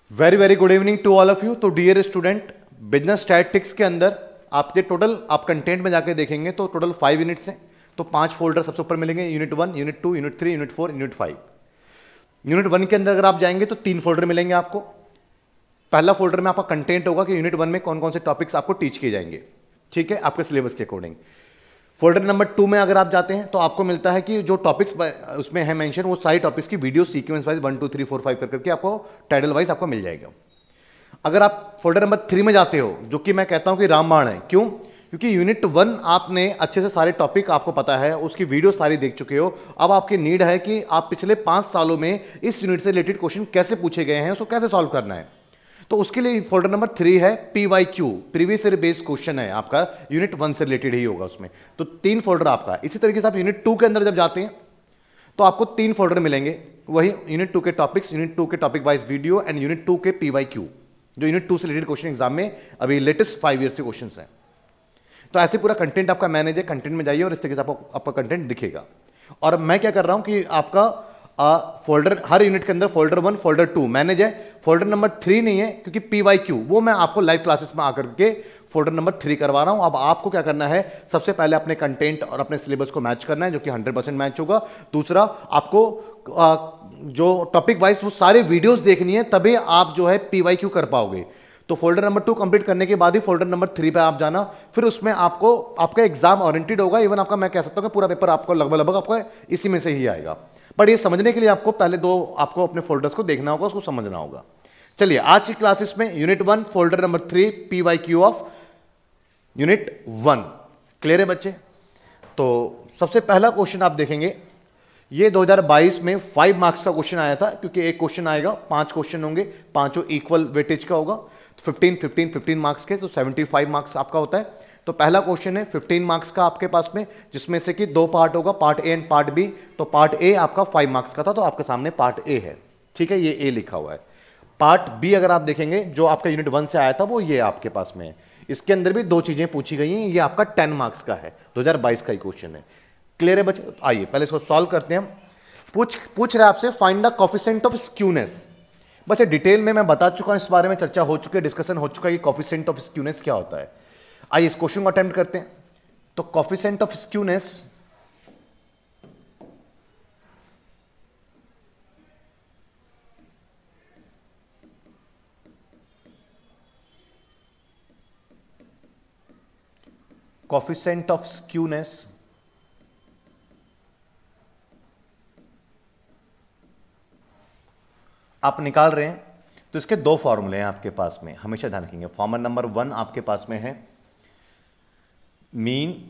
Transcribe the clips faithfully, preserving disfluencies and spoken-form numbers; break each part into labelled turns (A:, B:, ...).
A: Very very good evening to all of you. तो dear student, business statistics के अंदर आपके टोटल आप कंटेंट में जाके देखेंगे तो टोटल फाइव यूनिट्स हैं। तो पांच फोल्डर सबसे ऊपर मिलेंगे, unit one, unit two, unit three, unit four, unit five. Unit one के अंदर अगर आप जाएंगे तो तीन फोल्डर मिलेंगे आपको। पहला फोल्डर में आपका कंटेंट होगा कि यूनिट वन में कौन कौन से टॉपिक्स आपको टीच किए जाएंगे, ठीक है, आपके सिलेबस के अकॉर्डिंग। फोल्डर नंबर टू में अगर आप जाते हैं तो आपको मिलता है कि जो टॉपिक्स उसमें है मेंशन, वो सारी टॉपिक्स की video sequence wise one two three four five करके आपको टाइटल वाइज आपको मिल जाएगा। अगर आप फोल्डर नंबर थ्री में जाते हो, जो कि मैं कहता हूं कि रामबाण है, क्यों? क्योंकि यूनिट वन आपने अच्छे से सारे टॉपिक आपको पता है, उसकी वीडियो सारी देख चुके हो। अब आपकी नीड है कि आप पिछले पांच सालों में इस यूनिट से रिलेटेड क्वेश्चन कैसे पूछे गए हैं, उसको कैसे सॉल्व करना है। तो उसके लिए फोल्डर नंबर थ्री है P Y Q, previous year based question है आपका, यूनिट वन से रिलेटेड ही होगा उसमें। तो तीन फोल्डर आपका। इसी तरीके से आप यूनिट टू के अंदर जब जाते हैं तो आपको तीन फोल्डर मिलेंगे, वही यूनिट टू के टॉपिक्स, यूनिट टू के topic wise video and unit two के पी वाई क्यू, जो यूनिट टू से रिलेटेड क्वेश्चन एग्जाम में अभी लेटेस्ट फाइव ईयर से क्वेश्चन हैं। तो ऐसे पूरा कंटेंट आपका मैनेज है, कंटेंट में जाइए और इस तरीके से आपको आपका कंटेंट दिखेगा। और मैं क्या कर रहा हूं कि आपका आ, फोल्डर, हर यूनिट के अंदर folder one, folder two manage है, फोल्डर नंबर थ्री नहीं है, क्योंकि पी वाई क्यू वो मैं आपको लाइव क्लासेस में आकर के फोल्डर नंबर थ्री करवा रहा हूं। अब आपको क्या करना है, सबसे पहले अपने कंटेंट और अपने सिलेबस को मैच करना है, जो कि हंड्रेड परसेंट मैच होगा। दूसरा, आपको आ, जो टॉपिक वाइज वो सारे वीडियोस देखनी है, तभी आप जो है पी वाई क्यू कर पाओगे। तो फोल्डर नंबर टू कंप्लीट करने के बाद ही फोल्डर नंबर थ्री पे आप जाना, फिर उसमें आपको आपका एग्जाम ओरिएंटेड होगा। इवन आपका, मैं कह सकता हूं कि पूरा पेपर आपको लगभग लगभग आपका इसी में से ही आएगा। बट ये समझने के लिए आपको पहले दो आपको अपने फोल्डर्स को देखना होगा, उसको समझना होगा। चलिए, आज की क्लासेस में unit one, folder number three, P Y Q of unit one. Clear है बच्चे? तो सबसे पहला क्वेश्चन आप देखेंगे, ये दो हज़ार बाईस में फाइव मार्क्स का क्वेश्चन आया था, क्योंकि एक क्वेश्चन आएगा, पांच क्वेश्चन होंगे, पांचों इक्वल वेटेज का होगा, फिफ्टीन फिफ्टीन फिफ्टीन मार्क्स के, तो सेवेंटी फाइव मार्क्स आपका होता है। तो पहला क्वेश्चन है फिफ्टीन मार्क्स का आपके पास में, जिसमें से कि दो पार्ट होगा, part A and part B. तो पार्ट ए आपका फाइव मार्क्स का था, तो आपके सामने पार्ट ए है, ठीक है, ये ए लिखा हुआ है। पार्ट बी अगर आप देखेंगे, जो आपका यूनिट वन से आया था, वो ये आपके पास में है। इसके अंदर भी दो चीजें पूछी गई हैं, ये आपका टेन मार्क्स का है, दो हज़ार बाईस का ही क्वेश्चन है। क्लियर है बच्चे? आइए पहले इसको सॉल्व करते हैं हम। पूछ पूछ रहे आपसे find the coefficient of skewness. बच्चे डिटेल में मैं बता चुका हूं, इस बारे में चर्चा हो चुकी है, डिस्कशन हो चुका है कि कोफिशिएंट ऑफ स्क्यूनेस क्या होता है। आइए इस क्वेश्चन को अटेम्प्ट करते हैं। तो coefficient of skewness coefficient of skewness आप निकाल रहे हैं, तो इसके दो फॉर्मूले हैं आपके पास में, हमेशा ध्यान रखेंगे। फॉर्मूला नंबर वन आपके पास में है mean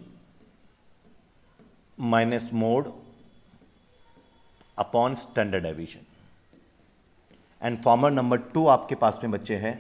A: minus mode upon standard deviation, and formula number two आपके पास में बच्चे हैं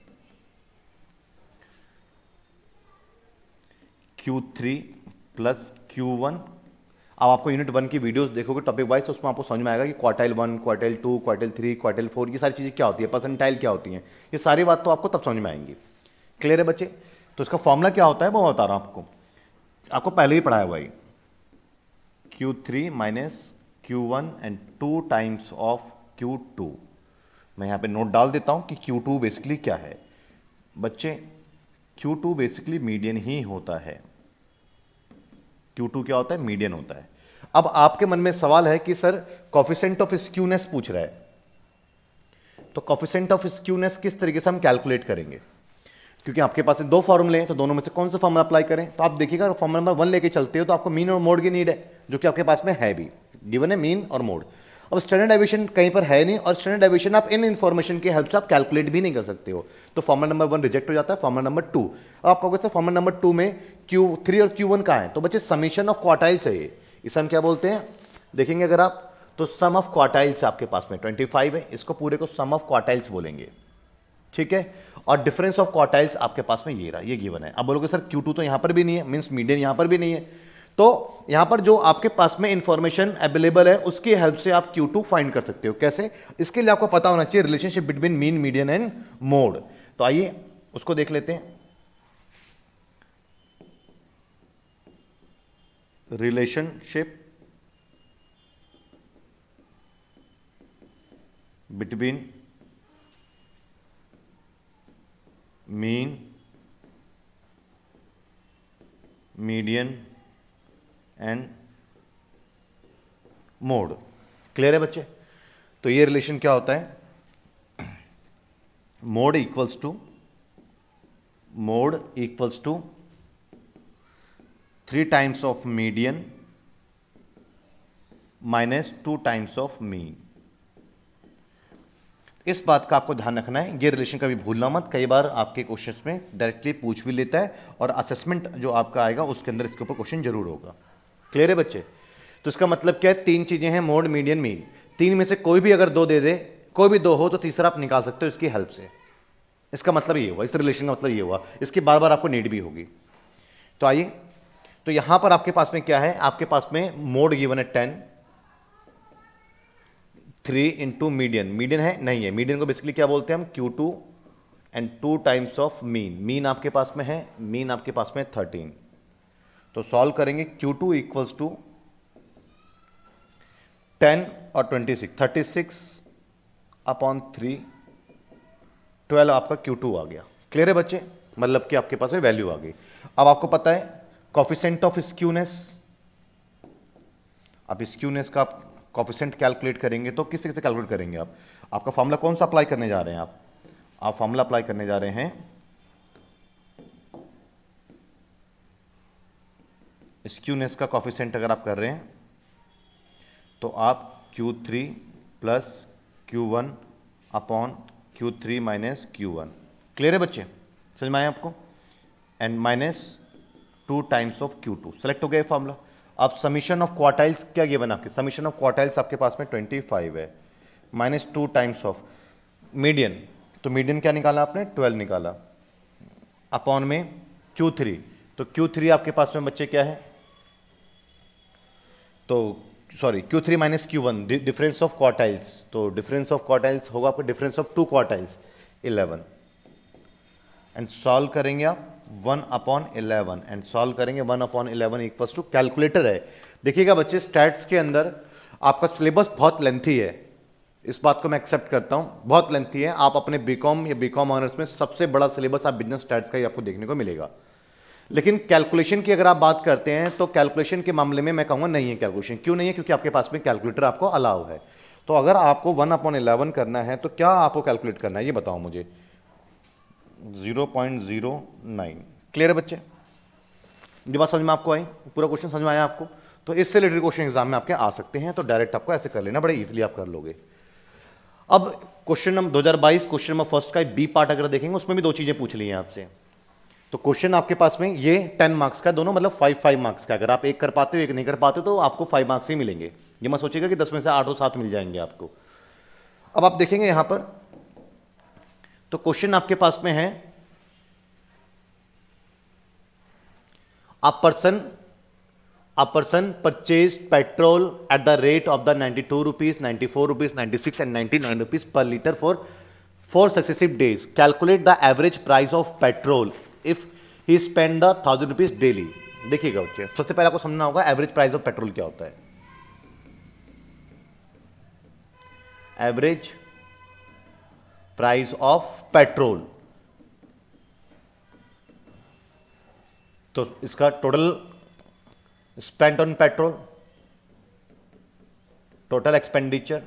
A: Q three plus Q one. अब आपको यूनिट वन की वीडियोस देखोगे टॉपिक वाइज, तो उसमें आपको समझ में आएगा कि quartile one, quartile two, quartile three, quartile four, ये सारी चीज़ें क्या होती है, परसेंटाइल क्या होती हैं, ये सारी बात तो आपको तब समझ में आएंगी। क्लियर है बच्चे? तो इसका फॉर्मूला क्या होता है वो बता रहा हूं आपको, आपको पहले ही पढ़ाया हुआ है। Q three minus Q one and two times of Q two. मैं यहाँ पे नोट डाल देता हूँ कि क्यू टू बेसिकली क्या है बच्चे। क्यू टू बेसिकली मीडियन ही होता है। क्यू टू क्या होता है? मीडियन होता है। अब आपके मन में सवाल है कि सर कोफिशिएंट ऑफ स्क्यूनेस पूछ रहा है, तो कोफिशिएंट ऑफ स्क्यूनेस किस तरीके से हम कैलकुलेट करेंगे? क्योंकि आपके पास दो फॉर्मूले हैं, तो दोनों में से कौन सा फॉर्मूला अप्लाई करें? तो आप देखिएगा, फॉर्मूला नंबर वन लेके चलते हो तो आपको मीन और मोड की नीड है, जो कि आपके पास में है भी, गिवन है मीन और मोड। अब स्टैंडर्ड डेविएशन कहीं पर है नहीं, और स्टैंडर्ड डेविएशन आप इन इन्फॉर्मेशन की हेल्प से आप कैलकुलेट भी नहीं कर सकते हो, तो फॉर्मूला नंबर वन रिजेक्ट हो जाता है। फॉर्मूला नंबर टू, अब आप कहोगे सर फॉर्मूला नंबर टू में क्यू थ्री और क्यू वन कहाँ है? तो बच्चे समीशन ऑफ क्वार्टाइल्स है ये, इसे हम क्या बोलते हैं, देखेंगे अगर आप, तो सम ऑफ क्वार्टाइल्स आपके पास में ट्वेंटी फाइव है, इसको पूरे को सम ऑफ क्वार्टाइल्स बोलेंगे, ठीक है। और डिफरेंस ऑफ क्वार्टाइल्स आपके पास में ये रहा, ये गिवन है। अब बोलोगे सर क्यू टू तो यहां पर भी नहीं है, मींस मीडियन यहां पर भी नहीं है, तो यहां पर जो आपके पास में इंफॉर्मेशन अवेलेबल है उसकी हेल्प से आप क्यू टू फाइंड कर सकते हो। कैसे? इसके लिए आपको पता होना चाहिए relationship between mean, median and mode. तो आइए उसको देख लेते हैं। Relationship between mean, median and mode. Clear है बच्चे? तो ये रिलेशन क्या होता है? Mode equals to mode equals to three times of median minus two times of mean. इस बात का आपको ध्यान रखना है, ये रिलेशन कभी भूलना मत। कई बार आपके क्वेश्चंस में डायरेक्टली पूछ भी लेता है और असेसमेंट जो आपका आएगा उसके अंदर इसके ऊपर क्वेश्चन जरूर होगा। क्लियर है बच्चे? तो इसका मतलब क्या है? तीन चीजें हैं, मोड, मीडियन, मीन। तीन में से कोई भी अगर दो दे दे, कोई भी दो हो, तो तीसरा आप निकाल सकते हो इसकी हेल्प से। इसका मतलब ये हुआ, इस रिलेशन का मतलब ये हुआ, इसकी बार बार आपको नीड भी होगी। तो आइए, तो यहां पर आपके पास में क्या है? आपके पास में मोड गिवन है ten, three into median. Median है? नहीं है। मीडियन को बेसिकली क्या बोलते हैं हम? Q two and two times of mean. Mean आपके पास में है, मीन आपके पास में थर्टीन। तो सॉल्व करेंगे, Q two equals to ten और twenty six, thirty six upon three, twelve आपका क्यू टू आ गया। क्लियर है बच्चे? मतलब कि आपके पास में वैल्यू आ गई। अब आपको पता है कोफिशिएंट ऑफ स्क्यूनेस। अब स्क्यूनेस का आप कोफिशिएंट कैलकुलेट करेंगे तो किस तरह से कैलकुलेट करेंगे आप? आपका फॉर्मूला कौन सा अप्लाई करने जा रहे हैं आप? आप फॉर्मूला अप्लाई करने जा रहे हैं स्क्यूनेस का कोफिशिएंट अगर आप कर रहे हैं तो आप Q three plus Q one upon Q three minus Q one. Clear है बच्चे? समझ में आया आपको? And minus two times of Q two. Select हो गया फॉर्मूला। अब समीशन ऑफ क्वार्टाइल्स क्या गिवन आपके? समीशन ऑफ क्वार्टाइल्स आपके पास में ट्वेंटी फाइव है, minus two times of median. तो मीडियन क्या निकाला आपने? ट्वेल्व निकाला, अपॉन में क्यू थ्री। तो क्यू थ्री आपके पास में बच्चे क्या है? तो sorry, Q three minus Q one, difference of quartiles. तो डिफरेंस ऑफ क्वार्टाइल्स होगा आपका difference of two quartiles, eleven. And solve करेंगे आप one upon eleven, and solve करेंगे one upon eleven equals to, calculator है। देखिएगा बच्चे, स्टैट्स के अंदर आपका सिलेबस बहुत लेंथी है, इस बात को मैं एक्सेप्ट करता हूं, बहुत लेंथी है। आप अपने बीकॉम या बीकॉम ऑनर्स में सबसे बड़ा सिलेबस आप बिजनेस स्टैट्स का ही आपको देखने को मिलेगा। लेकिन कैलकुलेशन की अगर आप बात करते हैं तो कैलकुलेशन के मामले में मैं कहूंगा नहीं है कैलकुलेशन। क्यों नहीं है? क्योंकि आपके पास में कैलकुलेटर आपको अलाउ है। तो अगर आपको वन अपॉन इलेवन करना है तो क्या आपको कैलकुलेट करना है ये बताओ मुझे? Zero point zero nine. Clear है बच्चे? ये बात समझ में आपको आई? पूरा क्वेश्चन समझ में आया आपको? तो इससे रिलेटेड क्वेश्चन एग्जाम में आपके आ सकते हैं, तो डायरेक्ट आपको ऐसे कर लेना, बड़े इजीली आप कर लोगे। अब क्वेश्चन नंबर दो हज़ार बाईस क्वेश्चन नंबर फर्स्ट का बी पार्ट अगर देखेंगे उसमें भी दो चीजें पूछ ली हैं आपसे। तो क्वेश्चन आपके पास में ये टेन मार्क्स का, दोनों मतलब फाइव फाइव मार्क्स का। अगर आप एक कर पाते हो एक नहीं कर पाते हो तो आपको फाइव मार्क्स ही मिलेंगे। ये मत सोचिएगा कि दस में से आठ और सात मिल जाएंगे आपको। अब आप देखेंगे यहां पर, तो क्वेश्चन आपके पास में है, a person a person purchased petrol at the rate of the ninety-two rupees, ninety-four rupees, ninety-six and ninety-nine rupees per liter for four successive days. Calculate the average price of petrol if he spend the thousand rupees daily. देखिएगा बच्चे, सबसे पहले आपको समझना होगा average price of petrol क्या होता है। एवरेज प्राइस ऑफ पेट्रोल, तो इसका total spent on petrol, total expenditure,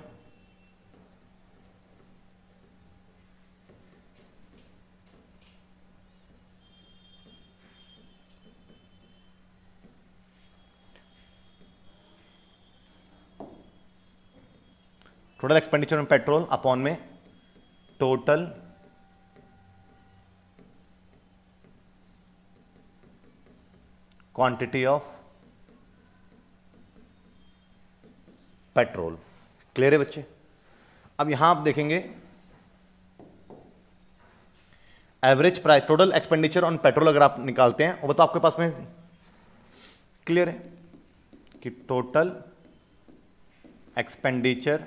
A: total expenditure on petrol upon में total quantity of petrol. Clear है बच्चे? अब यहां आप देखेंगे average price, total expenditure on petrol अगर आप निकालते हैं वो तो आपके पास में क्लियर है कि टोटल एक्सपेंडिचर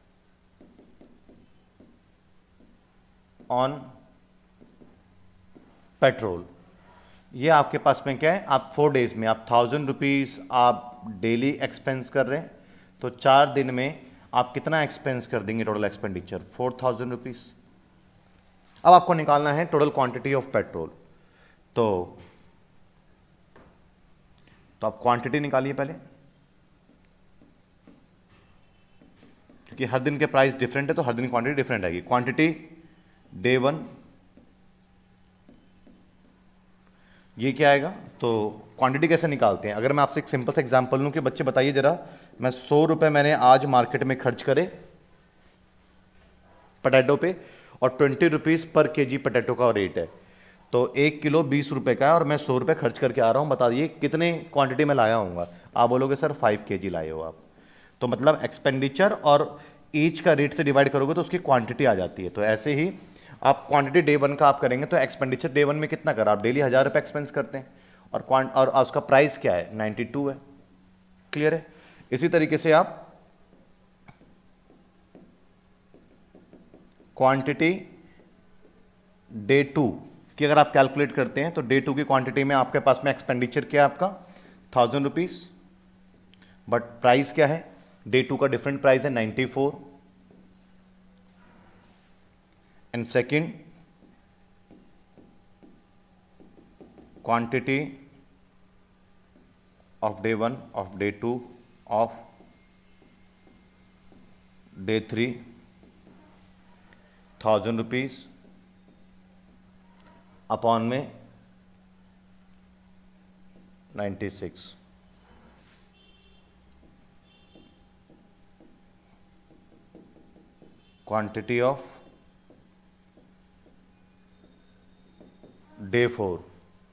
A: ऑन पेट्रोल, ये आपके पास में क्या है? आप फोर डेज में आप थाउजेंड रुपीज आप डेली एक्सपेंस कर रहे हैं, तो चार दिन में आप कितना एक्सपेंस कर देंगे? Total expenditure four thousand rupees. अब आपको निकालना है टोटल क्वांटिटी ऑफ पेट्रोल। तो तो आप क्वांटिटी निकालिए पहले, क्योंकि हर दिन के प्राइस डिफरेंट है तो हर दिन क्वांटिटी डिफरेंट आएगी। क्वांटिटी डे वन, ये क्या आएगा? तो क्वांटिटी कैसे निकालते हैं? अगर मैं आपसे एक सिंपल सा एग्जांपल लूं कि बच्चे बताइए जरा, मैं सौ रुपए मैंने आज मार्केट में खर्च करे पोटैटो पे और twenty rupees per kg potato का रेट है, तो एक किलो बीस रुपए का है और मैं सौ रुपए खर्च करके आ रहा हूं, बताइए कितने क्वांटिटी में लाया हूँ? आप बोलोगे सर फाइव के जी लाए हो आप। तो मतलब एक्सपेंडिचर और ईच का रेट से डिवाइड करोगे तो उसकी क्वांटिटी आ जाती है। तो ऐसे ही आप क्वांटिटी डे वन का आप करेंगे तो एक्सपेंडिचर डे वन में कितना करा? आप डेली हजार रुपए एक्सपेंस करते हैं और क्वांट और उसका प्राइस क्या है? नाइन्टी टू है। क्लियर है? इसी तरीके से आप क्वांटिटी डे टू की अगर आप कैलकुलेट करते हैं तो डे टू की क्वांटिटी में आपके पास में एक्सपेंडिचर क्या है आपका? थाउजेंड रुपीज, बट प्राइस क्या है? डे टू का डिफरेंट प्राइस है ninety four. And second quantity of day one, of day two, of day three, thousand rupees upon में ninety six. Quantity of day four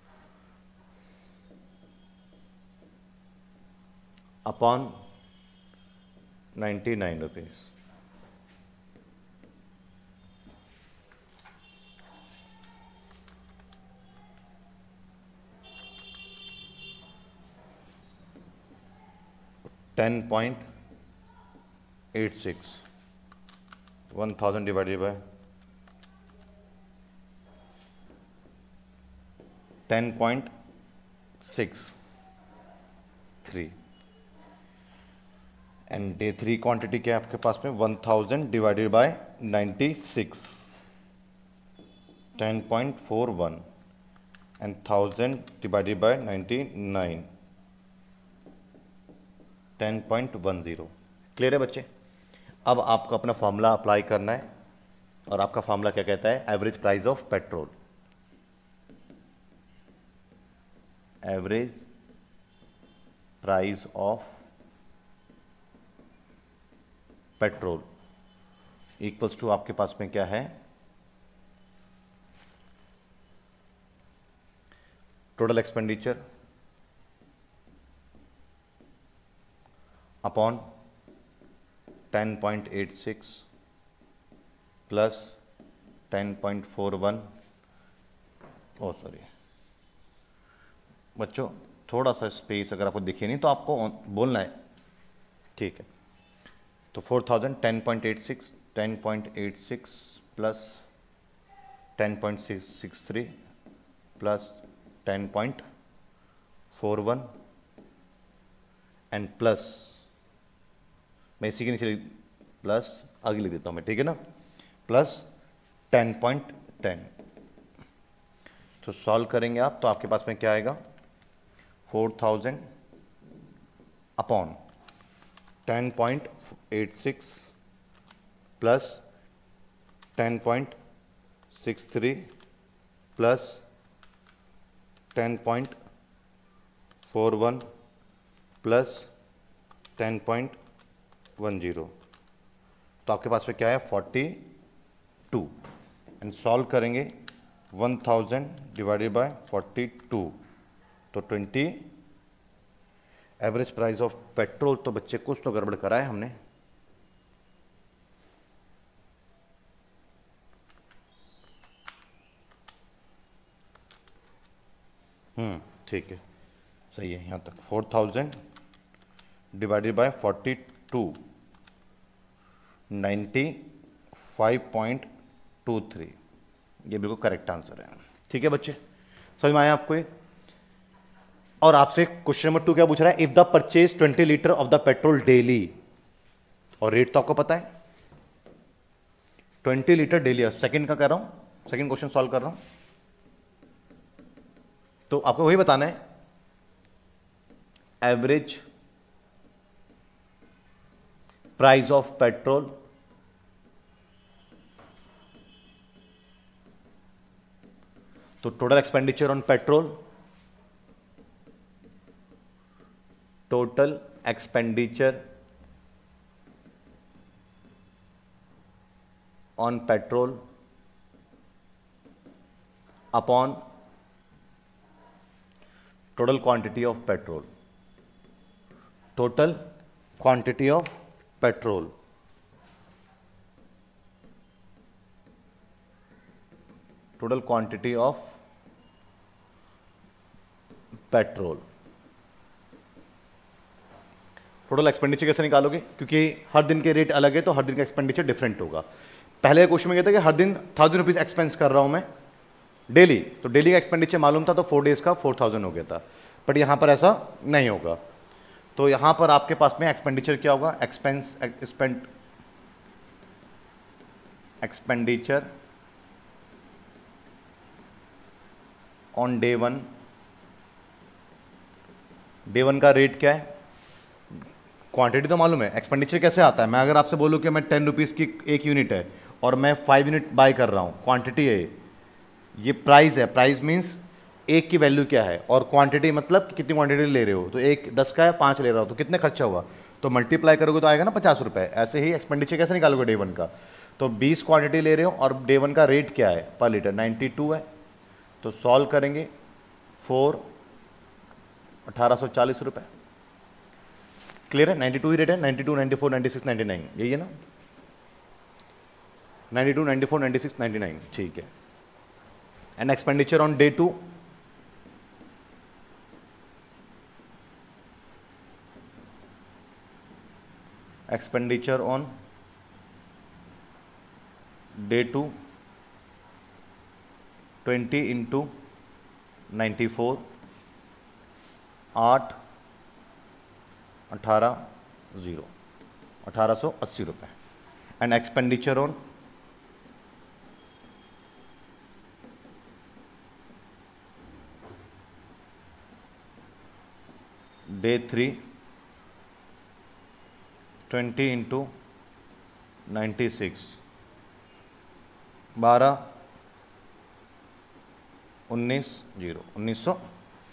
A: upon ninety nine rupees. Ten point eight six, one thousand divided by ten point six three. And day three quantity क्या है आपके पास में? One thousand divided by ninety six, ten point four one, and thousand divided by ninety nine, ten point one zero. Clear है बच्चे? अब आपको अपना फॉर्मूला अप्लाई करना है और आपका फॉर्मूला क्या कहता है? Average price of petrol. Average price of petrol equals to आपके पास में क्या है? Total expenditure upon ten point eight six plus ten point four one. Oh sorry बच्चों, थोड़ा सा स्पेस अगर आपको दिखे नहीं तो आपको बोलना है, ठीक है? तो four thousand, ten point eight six, ten point eight six plus ten point six three plus ten point four one and plus, मैं इसी के नीचे प्लस आगे लिख देता हूं मैं, ठीक है ना? Plus ten point ten. तो सॉल्व करेंगे आप तो आपके पास में क्या आएगा? Four thousand upon ten point eight six plus ten point six three plus ten point four one plus ten point one zero. तो आपके पास में क्या है? Forty two. एंड सॉल्व करेंगे one thousand divided by forty two तो twenty. Average price of petrol, तो बच्चे कुछ तो गड़बड़ करा है हमने। हम्म ठीक है, सही है। यहां तक four thousand divided by forty two, ninety five point two three, ये बिल्कुल करेक्ट आंसर है। ठीक है बच्चे, समझ में आया आपको ये? और आपसे क्वेश्चन नंबर टू क्या पूछ रहा है? If the purchase twenty litre of the petrol daily, और रेट तो आपको पता है ट्वेंटी लीटर डेली है। सेकंड का कह रहा हूं सेकंड क्वेश्चन सॉल्व कर रहा हूं, तो आपको वही बताना है एवरेज प्राइस ऑफ पेट्रोल तो total expenditure on petrol, total expenditure on petrol upon total quantity of petrol, total quantity of petrol total quantity of petrol. Total expenditure कैसे निकालोगे, क्योंकि हर दिन के रेट अलग है तो हर दिन का एक्सपेंडिचर डिफरेंट होगा। पहले क्वेश्चन में कहता है कि हर दिन थाउजेंड रुपीज एक्सपेंस कर रहा हूं मैं डेली, तो डेली का एक्सपेंडिचर मालूम था तो फोर डेज का फोर थाउजेंड हो गया था, बट यहां पर ऐसा नहीं होगा। तो यहां पर आपके पास में एक्सपेंडिचर क्या होगा, expense expend expenditure on day one, day one का रेट क्या है, क्वांटिटी तो मालूम है, एक्सपेंडिचर कैसे आता है। मैं अगर आपसे बोलूं कि मैं टेन रुपीज़ की एक यूनिट है और मैं फाइव यूनिट बाय कर रहा हूं, क्वांटिटी है, ये प्राइस है, प्राइस मीन्स एक की वैल्यू क्या है, और क्वांटिटी मतलब कि कितनी क्वांटिटी ले रहे हो, तो एक दस का है पाँच ले रहा हो तो कितने खर्चा हुआ, तो मल्टीप्लाई करोगे तो आएगा ना पचास रुपये। ऐसे ही एक्सपेंडिचर कैसे निकालोगे डे वन का, तो बीस क्वांटिटी ले रहे हो और डे वन का रेट क्या है पर लीटर नाइन्टी टू है, तो सॉल्व करेंगे फोर अठारह सौ चालीस रुपये। क्लियर है, नाइन्टी टू ही रेट है, ninety two, ninety four, ninety six, ninety nine, यही है ना, ninety two, ninety four, ninety six, ninety nine, ठीक है। And expenditure on day two, expenditure on day two twenty into ninety four, आठ अठारह zero अठारह सौ अस्सी रुपये। And expenditure on day three twenty into ninety six, बारह उन्नीस जीरो उन्नीस सौ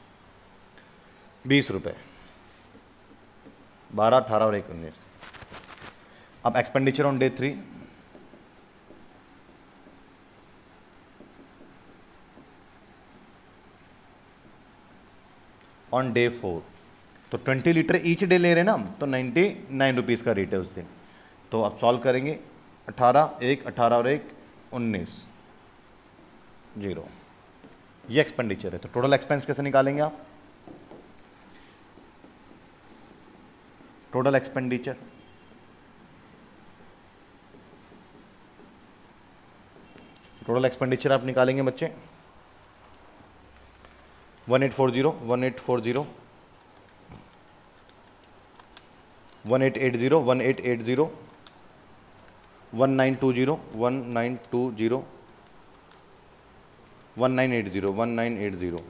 A: बीस रुपये, बारह अठारह और एक उन्नीस। अब expenditure on day three, on day four, तो ट्वेंटी लीटर ईच डे ले रहे हैं ना, तो नाइन्टी नाइन रुपीज़ का रेट है उस दिन। तो अब सॉल्व करेंगे, अठारह एक अठारह और एक उन्नीस जीरो, ये एक्सपेंडिचर है। तो टोटल एक्सपेंस कैसे निकालेंगे आप, टोटल एक्सपेंडिचर टोटल एक्सपेंडिचर आप निकालेंगे बच्चे, one eight four zero one eight four zero one eight eight zero one eight eight zero one nine two zero one nine two zero one nine eight zero one nine eight zero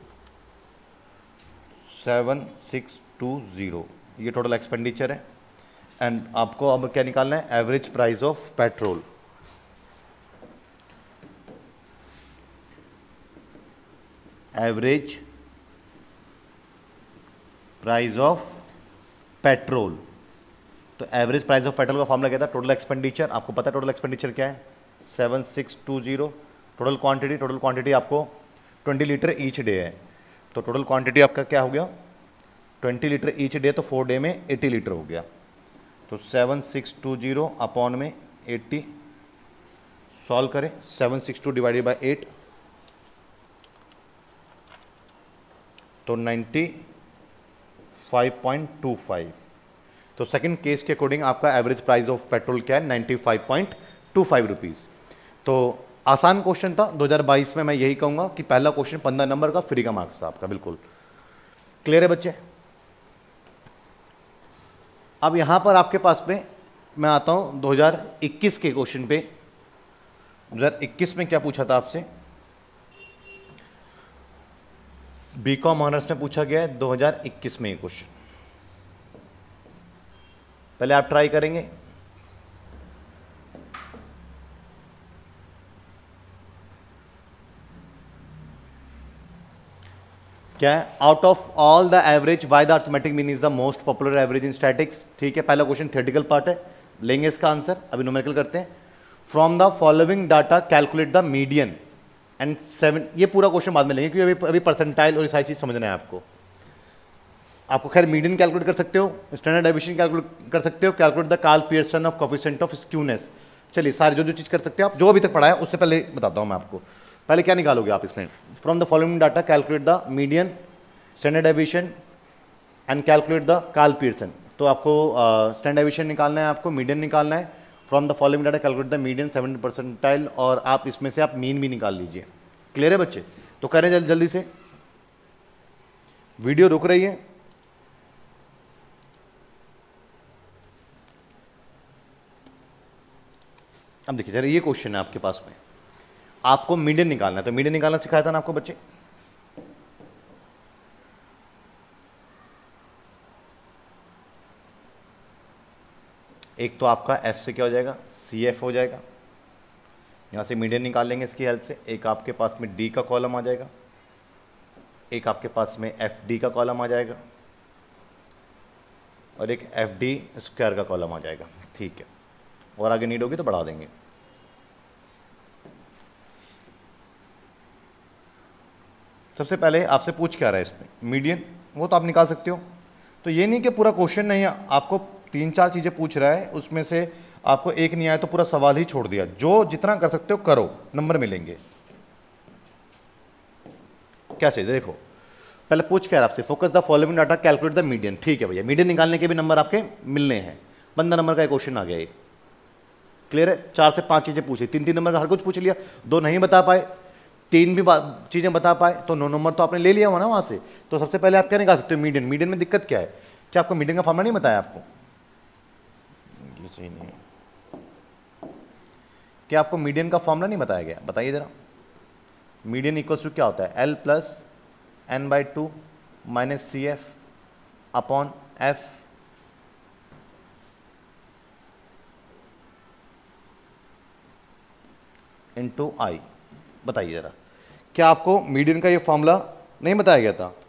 A: seven six two zero, ये total expenditure है। And आपको अब क्या निकालना है, average price of petrol, average price of petrol. तो average price of petrol का formula क्या था, टोटल एक्सपेंडिचर, आपको पता है टोटल एक्सपेंडिचर क्या है, seven six two zero, total quantity, total quantity आपको ट्वेंटी लीटर ईच डे है, तो टोटल क्वांटिटी आपका क्या हो गया, ट्वेंटी लीटर ईच डे, तो फोर डे में एटी लीटर हो गया, तो seven six two zero upon में एट्टी, सॉल्व करें, seven six two divided by eight, तो ninety five point two five. तो सेकंड केस के अकॉर्डिंग आपका एवरेज प्राइस ऑफ पेट्रोल क्या है, ninety five point two five rupees. तो आसान क्वेश्चन था दो हज़ार बाईस में, मैं यही कहूंगा कि पहला क्वेश्चन पंद्रह नंबर का फ्री का मार्क्स था आपका, बिल्कुल क्लियर है बच्चे। अब यहां पर आपके पास में मैं आता हूं दो हज़ार इक्कीस के क्वेश्चन पे। दो हज़ार इक्कीस में क्या पूछा था आपसे, बीकॉम ऑनर्स में पूछा गया है दो हज़ार इक्कीस में ये क्वेश्चन, पहले आप ट्राई करेंगे। क्या है, out of all the average why the arithmetic mean is the most popular average in statistics. ठीक है, पहला क्वेश्चन थ्योरेटिकल पार्ट है, लेंगे इसका आंसर, अभी न्यूमेरिकल करते हैं। From the following data calculate the median and seven, ये पूरा क्वेश्चन बाद में लेंगे क्योंकि अभी अभी परसेंटाइल और ये सारी चीज समझना है आपको। आपको खैर मीडियन कैलकुलेट कर सकते हो, स्टैंडर्ड डेविएशन कैलकुलेट कर सकते हो, calculate the Karl Pearson of coefficient of skewness. चलिए सारे जो जो चीज़ कर सकते हो आप, जो अभी तक पढ़ा है उससे पहले बताता हूँ मैं आपको। पहले क्या निकालोगे आप इसमें, from the following data calculate the median, standard deviation and calculate the Karl Pearson. तो आपको स्टैंडर्ड डेविएशन निकालना है, आपको मीडियन निकालना है। From the following data calculate the median seventy percentile, और आप इसमें से आप मीन भी निकाल लीजिए। क्लियर है बच्चे? तो करें जल्दी जल्दी से, वीडियो रुक रही है। अब देखिए जरा, ये क्वेश्चन है आपके पास में, आपको मीडियन निकालना है। तो मीडियन निकालना सिखाया था ना आपको बच्चे। एक तो आपका एफ से क्या हो जाएगा, सी एफ हो जाएगा, यहां से मीडियन निकाल लेंगे इसकी हेल्प से। एक आपके पास में डी का कॉलम आ जाएगा, एक आपके पास में एफ डी का कॉलम आ जाएगा, और एक एफ डी स्क्वायर का कॉलम आ जाएगा। ठीक है, और आगे नीड होगी तो बढ़ा देंगे। सबसे पहले आपसे पूछ क्या रहा है इसमें, मीडियन, वो तो आप निकाल सकते हो। तो ये नहीं कि पूरा क्वेश्चन नहीं है, आपको तीन चार चीज़ें पूछ रहा है, उसमें से आपको एक नहीं आया तो पूरा सवाल ही छोड़ दिया। जो जितना कर सकते हो करो, नंबर मिलेंगे। कैसे, देखो पहले पूछ क्या है आपसे, focus the following data calculate the median. ठीक है भैया, मीडियन निकालने के भी नंबर आपके मिलने हैं। पंद्रह नंबर का क्वेश्चन आ गया एक। क्लियर है? चार से पांच चीजें पूछी, तीन तीन नंबर का हर कुछ पूछ लिया, दो नहीं बता पाए, तीन भी चीजें बता पाए, तो नौ नंबर तो आपने ले लिया हुआ ना वहां से। तो सबसे पहले आप क्या निकाल सकते हो, मीडियन। मीडियन में दिक्कत क्या है, क्या आपको मीडियन का फॉर्मूला नहीं बताया आपको? ये सही नहीं है, क्या आपको मीडियन का फॉर्मूला नहीं बताया गया? बताइए जरा। मीडियन इक्वल्स टू क्या होता है, L plus N by two minus C F upon F into I. बताइए जरा, क्या आपको मीडियन का ये फॉर्मूला नहीं बताया गया था?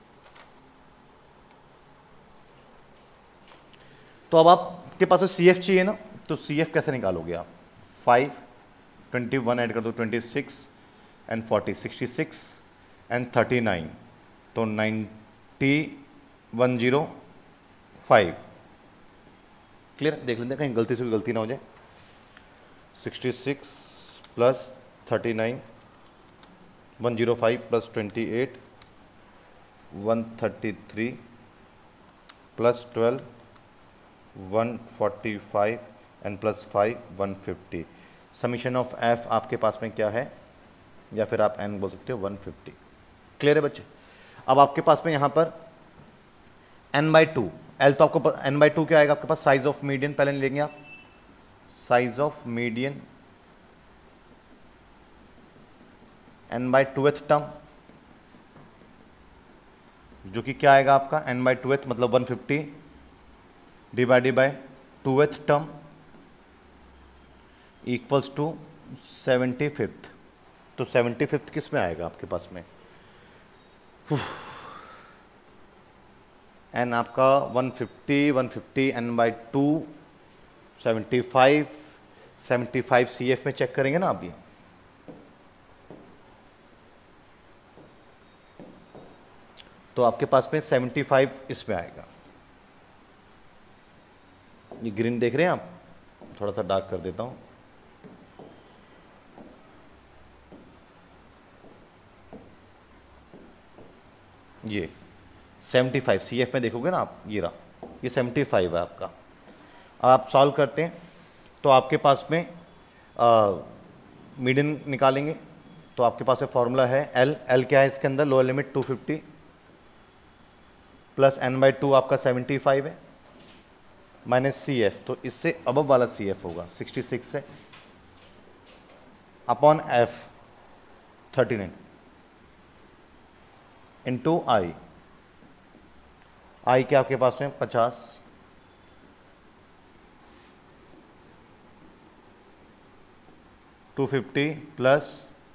A: तो अब आपके पास सी एफ चाहिए ना, तो सी एफ कैसे निकालोगे आप? फाइव, ट्वेंटी वन ऐड कर दो, twenty six and forty, sixty six and thirty nine, तो ninety one zero five. Clear? देख लेते हैं कहीं गलती से कोई गलती ना हो जाए। Sixty six plus thirty nine, one zero five plus twenty eight, one thirty three plus twelve, one forty five and plus five, one fifty. Summation of F आपके पास में क्या है, या फिर आप एन बोल सकते हो, वन फिफ्टी। क्लियर है बच्चे? अब आपके पास में यहां पर एन बाई टू, एल तो आपको एन बाई टू क्या आएगा आपके पास, साइज ऑफ मीडियन पहले लेंगे आप, size of median N by tooth term, जो कि क्या आएगा आपका, एन बाई टूथ मतलब one fifty divided by tooth term equals to seventy fifth. तो सेवेंटी फिफ्थ किस में आएगा आपके पास में, एन आपका one fifty, one fifty N by two, seventy five, seventy five C F में चेक करेंगे ना आप ये, तो आपके पास में सेवेंटी फाइव इसमें आएगा। ये ग्रीन देख रहे हैं आप, थोड़ा सा डार्क कर देता हूं, ये सेवेंटी फाइव सी एफ में देखोगे ना आप, ये रहा, ये सेवेंटी फाइव है आपका। आप सॉल्व करते हैं तो आपके पास में मीडियन निकालेंगे, तो आपके पास फॉर्मूला है एल, एल क्या है इसके अंदर, lower limit two fifty plus N by two आपका सेवेंटी फाइव है, माइनस सी एफ, तो इससे अबव वाला सी एफ होगा सिक्सटी सिक्स से, upon F thirty nine into I, I क्या आपके पास में पचास, two fifty plus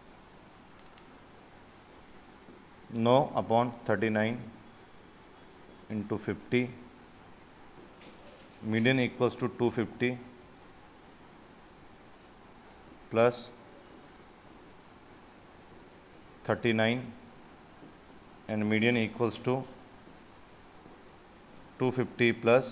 A: no upon thirty nine into fifty, median equals to two fifty plus thirty nine and median equals to two fifty plus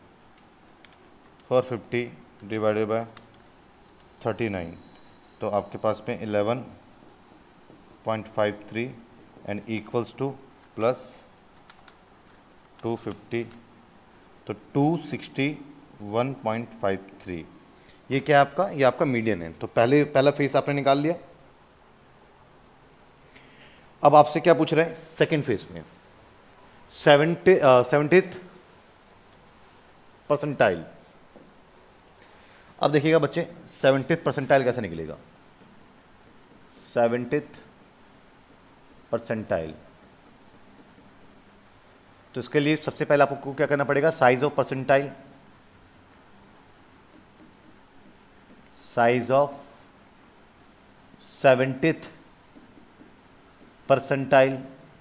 A: four fifty divided by thirty nine, तो आपके पास में eleven point five three and equals two plus two fifty, तो two sixty one point five three. ये क्या है आपका, ये आपका मीडियन है। तो पहले पहला फेस आपने निकाल लिया। अब आपसे क्या पूछ रहे हैं सेकंड फेस में, सेवेंटी सेवेंटीथ परसेंटाइल। अब देखिएगा बच्चे, सेवेंटीथ परसेंटाइल कैसे निकलेगा, सेवेंटीथ परसेंटाइल। तो इसके लिए सबसे पहले आपको क्या करना पड़ेगा, size of percentile, size of seventieth percentile,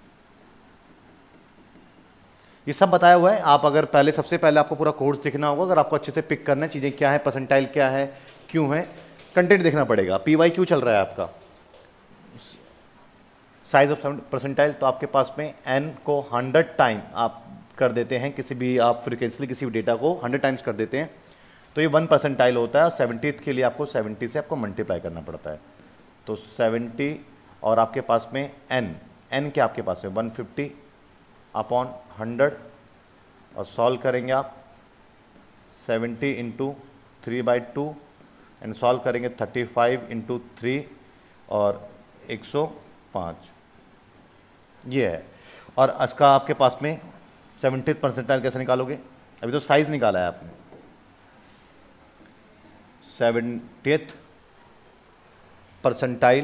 A: ये सब बताया हुआ है। आप अगर पहले सबसे पहले आपको पूरा कोर्स देखना होगा, अगर आपको अच्छे से पिक करना है चीजें क्या है, परसेंटाइल क्या है, क्यों है, कंटेंट देखना पड़ेगा। पी वाई क्यों चल रहा है आपका, साइज ऑफ परसेंटाइल, तो आपके पास में एन को हंड्रेड टाइम आप कर देते हैं, किसी भी आप फ्रिक्वेंसली किसी भी डेटा को हंड्रेड टाइम्स कर देते हैं, तो ये वन परसेंटाइल होता है। सेवेंटीथ के लिए आपको सेवेंटी से आपको मल्टीप्लाई करना पड़ता है, तो सेवेंटी और आपके पास में एन, एन क्या आपके पास में वन फिफ्टी अपॉन हंड्रेड, और सॉल्व करेंगे आप seventy into three by two and solve करेंगे थर्टी फाइव इंटू थ्री और एक सौ पाँच, ये है। और इसका आपके पास में सेवेंटीथ परसेंटाइल कैसे निकालोगे, अभी तो साइज निकाला है आपने, seventieth percentile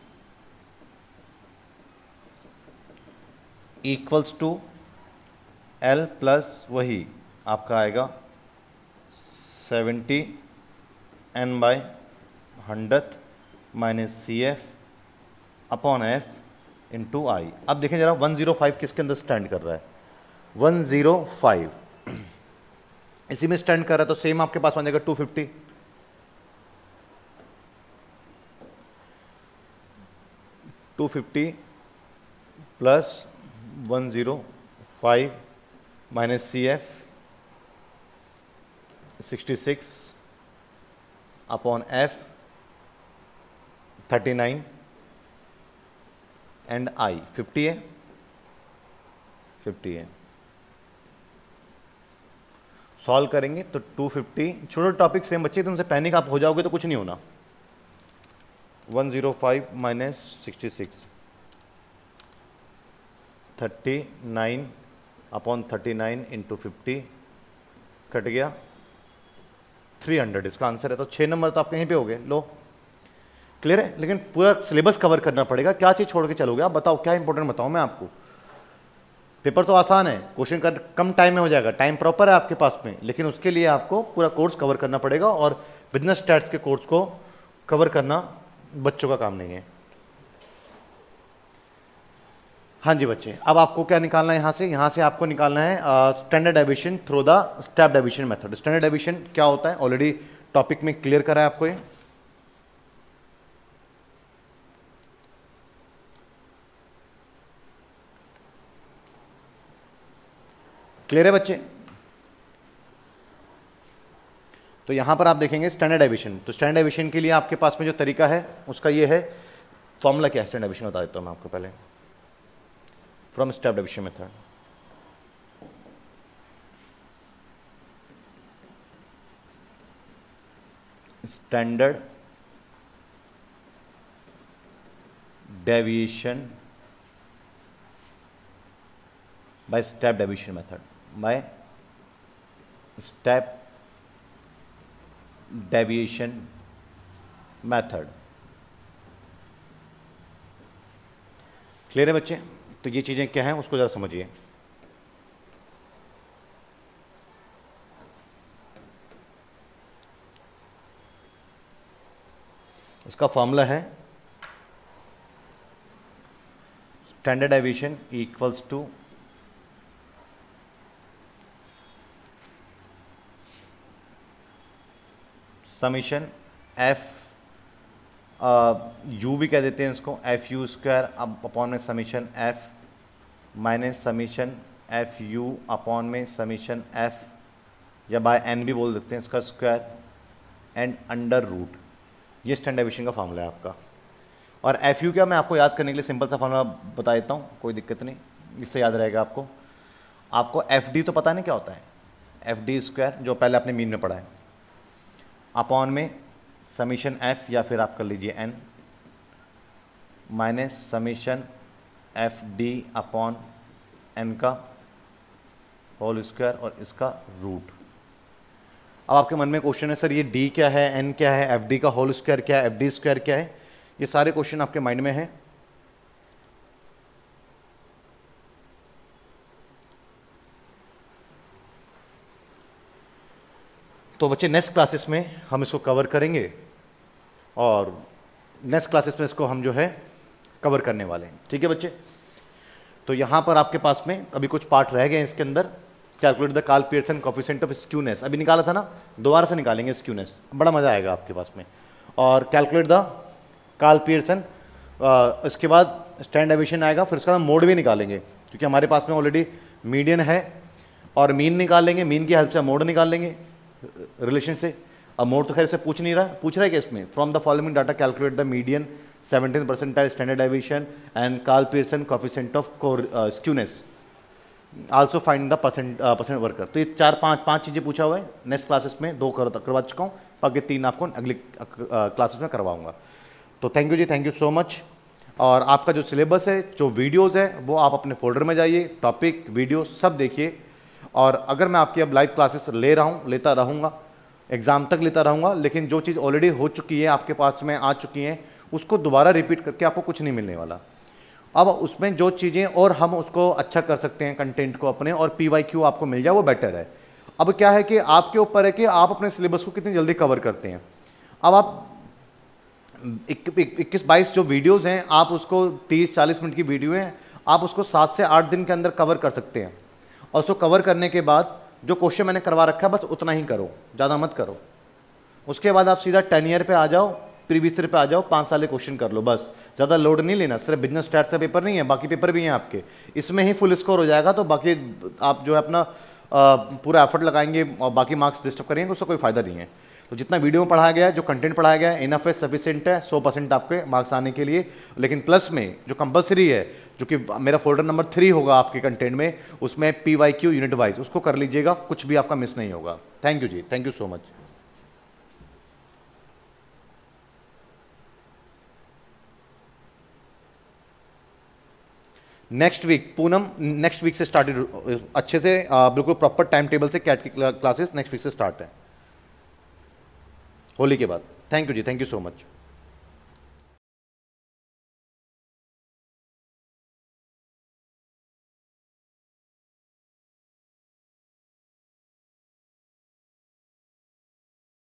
A: equals to L plus वही आपका आएगा seventy N by hundred minus C F upon F into I. अब देखें जरा वन ज़ीरो फाइव किसके अंदर स्टैंड कर रहा है, वन ज़ीरो फाइव इसी में स्टैंड कर रहा है, तो सेम आपके पास बन जाएगा two fifty, two fifty plus one zero five minus C F sixty six upon F thirty nine and I fifty है, फिफ्टी है। सॉल्व करेंगे तो टू फिफ्टी, छोटे टॉपिक सेम बच्चे, तुमसे पैनिक आप हो जाओगे तो कुछ नहीं होना। One zero five minus sixty six, thirty nine upon thirty nine into fifty cut गया थ्री हंड्रेड, इसका आंसर है। तो छः नंबर तो आपके यहीं पे हो गए, लो क्लियर है। लेकिन पूरा सिलेबस कवर करना पड़ेगा, क्या चीज़ छोड़ के चलोगे आप, बताओ क्या इंपॉर्टेंट बताऊँ मैं आपको। पेपर तो आसान है, क्वेश्चन का कम टाइम में हो जाएगा, टाइम प्रॉपर है आपके पास में, लेकिन उसके लिए आपको पूरा कोर्स कवर करना पड़ेगा, और बिजनेस स्टैट्स के कोर्स को कवर करना बच्चों का काम नहीं है। हाँ जी बच्चे, अब आपको क्या निकालना है यहाँ से, यहाँ से आपको निकालना है standard deviation through the step deviation method. Standard deviation क्या होता है, ऑलरेडी टॉपिक में क्लियर करा है आपको ये। क्लियर है बच्चे। तो यहां पर आप देखेंगे स्टैंडर्ड डेविएशन, तो स्टैंडर्ड डेविएशन के लिए आपके पास में जो तरीका है उसका ये है, फॉर्मूला क्या है स्टैंडर्ड डेविएशन बता देता हूं मैं आपको पहले, from step deviation method. Standard deviation by step deviation method, by step deviation method. Clear है बच्चे। तो ये चीज़ें क्या हैं उसको ज़रा समझिए। इसका फॉर्मूला है standard deviation equals to summation F U भी कह देते हैं इसको, एफ यू स्क्वायर अपॉन में summation F minus summation F U upon में समीशन एफ, या बाय एन भी बोल देते हैं इसका स्क्वायर, एंड अंडर रूट। ये स्टैंडर्ड डेविएशन का फॉर्मूला है आपका। और एफ यू क्या, मैं आपको याद करने के लिए सिंपल सा फॉर्मूला बता देता हूँ, कोई दिक्कत नहीं, इससे याद रहेगा आपको। आपको एफ डी तो पता नहीं क्या होता है, एफ डी स्क्वायर जो पहले आपने मीन में पढ़ा है, अपॉन में समीशन एफ या फिर आप कर लीजिए N minus summation F D upon N का होल स्क्वायर और इसका रूट। अब आपके मन में क्वेश्चन है सर ये डी क्या है, एन क्या है, एफ डी का होल स्क्वायर क्या है, एफ डी स्क्वायर क्या है, ये सारे क्वेश्चन आपके माइंड में हैं। तो बच्चे नेक्स्ट क्लासेस में हम इसको कवर करेंगे और नेक्स्ट क्लासेस में इसको हम जो है कवर करने वाले हैं, ठीक है बच्चे। तो यहाँ पर आपके पास में अभी कुछ पार्ट रह गए हैं इसके अंदर। Calculate the Karl Pearson coefficient of skewness, अभी निकाला था ना, दोबारा से निकालेंगे स्क्यूनेस, बड़ा मजा आएगा आपके पास में। और कैलकुलेट द कार्ल पियर्सन, इसके बाद स्टैंडर्ड डेविएशन आएगा, फिर उसका मोड भी निकालेंगे क्योंकि हमारे पास में ऑलरेडी मीडियन है और मीन निकालेंगे, मीन की हेल्प से मोड निकाल लेंगे रिलेशन से। अब मोड तो खैर से पूछ नहीं रहा, पूछ रहा है कि इसमें from the following data calculate the median, seventeen percentile standard deviation and Karl Pearson coefficient of skewness, also find the percent percent worker. तो ये चार पांच पांच चीज़ें पूछा हुआ है। नेक्स्ट क्लासेस में दो कर, करवा चुका हूँ, बाकी तीन आपको अगली क्लासेस में करवाऊंगा। तो थैंक यू जी, थैंक यू सो मच। और आपका जो सिलेबस है, जो वीडियोज़ है, वो आप अपने फोल्डर में जाइए, टॉपिक वीडियो सब देखिए। और अगर मैं आपकी अब लाइव क्लासेस ले रहा हूँ, लेता रहूँगा, एग्ज़ाम तक लेता रहूँगा, लेकिन जो चीज़ ऑलरेडी हो चुकी है, आपके पास में आ चुकी हैं, उसको दोबारा रिपीट करके आपको कुछ नहीं मिलने वाला। अब उसमें जो चीज़ें और हम उसको अच्छा कर सकते हैं कंटेंट को अपने, और पी वाई क्यू आपको मिल जाए, वो बेटर है। अब क्या है कि आपके ऊपर है कि आप अपने सिलेबस को कितनी जल्दी कवर करते हैं। अब आप इक्कीस बाईस जो वीडियोज़ हैं, आप उसको तीस चालीस मिनट की वीडियो हैं, आप उसको सात से आठ दिन के अंदर कवर कर सकते हैं। और उसको कवर करने के बाद जो क्वेश्चन मैंने करवा रखा है बस उतना ही करो, ज़्यादा मत करो। उसके बाद आप सीधा टेन ईयर पे आ जाओ, प्रीवियस ईयर पे आ जाओ, पाँच साल क्वेश्चन कर लो, बस ज़्यादा लोड नहीं लेना। सिर्फ बिजनेस स्टैट्स का पेपर नहीं है, बाकी पेपर भी हैं आपके, इसमें ही फुल स्कोर हो जाएगा। तो बाकी आप जो है अपना पूरा एफर्ट लगाएंगे और बाकी मार्क्स डिस्टर्ब करेंगे, उसका कोई फायदा नहीं है। तो जितना वीडियो में पढ़ाया गया है, जो कंटेंट पढ़ाया गया है, इनफ है, सफिशिएंट है सौ परसेंट आपके मार्क्स आने के लिए। लेकिन प्लस में जो कंपलसरी है, जो कि मेरा फोल्डर नंबर थ्री होगा आपके कंटेंट में, उसमें P Y Q unit wise उसको कर लीजिएगा, कुछ भी आपका मिस नहीं होगा। थैंक यू जी, thank you so much. Next week Poonam, next week से स्टार्टेड अच्छे से, बिल्कुल प्रॉपर टाइम टेबल से कैट की क्लासेस नेक्स्ट वीक से स्टार्ट है, होली के बाद। थैंक यू जी, थैंक यू सो मच।